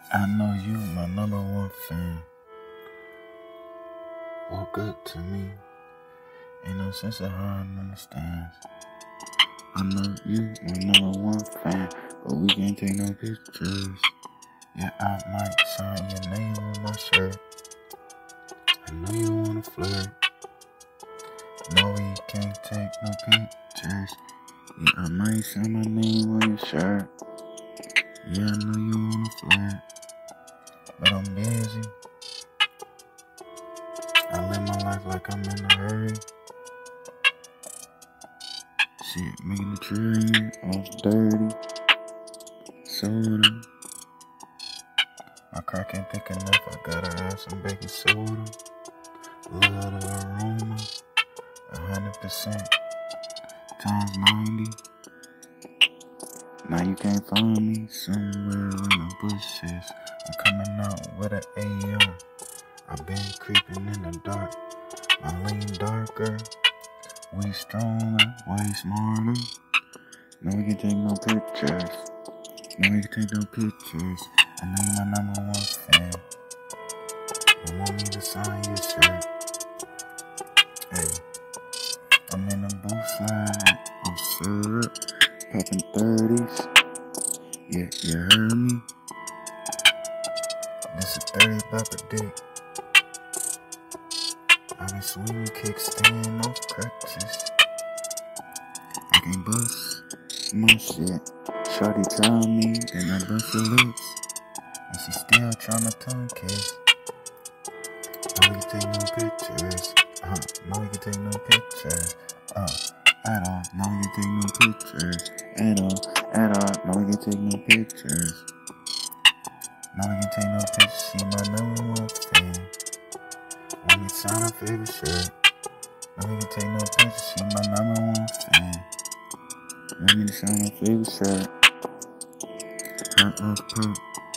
I know you, my number one fan. Woke up to me. Ain't no sense of how I understand. I know you, my number one fan, but we can't take no pictures. Yeah, I might sign your name on my shirt. I know you wanna flirt. No, we can't take no pictures. Yeah, I might sign my name on your shirt. Yeah, I know you wanna flirt, but I'm busy. I live my life like I'm in a hurry. Shit, making the tree all dirty. Soda. My car can't pick enough, I gotta add some baking soda. Love the aroma, 100% times 90. Now you can't find me somewhere in the bushes. I'm coming out with an AM. I've been creeping in the dark. My lane darker, we stronger, way smarter. No, we can take no pictures. No, we can take no pictures. I know you're my number one fan. You want me to sign your shirt? Hey, I'm in the booth slide on syrup, popping 30s. Yeah, you heard me? This is 30 Bopper dick. I've been swinging kickstand off crutches. I can bust my shit. Shorty tell me, then I bust her lips. And she still tryna tongue kiss. No, we can take no pictures. No, we can take no pictures. At all. No, we can take no pictures. At all. No, we can take no pictures. No, we can take no pictures. She my number one fan. Want me to sign her favorite shirt. No, we can take no pictures. She my number one fan. Want me to sign her favorite shirt. Hot off perk.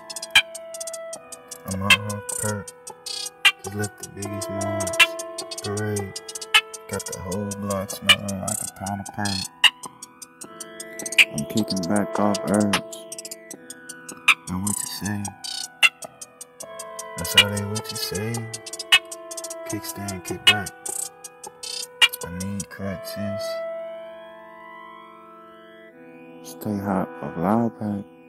I'm hot off perk. Just left the biggest Smalls parade. Got the whole block smelling like a pound of perk. I'm kicking back off herbs. Now what you say? That's all they what you say. Kickstand, kick back. I need crutches. Stay hot of loud pack.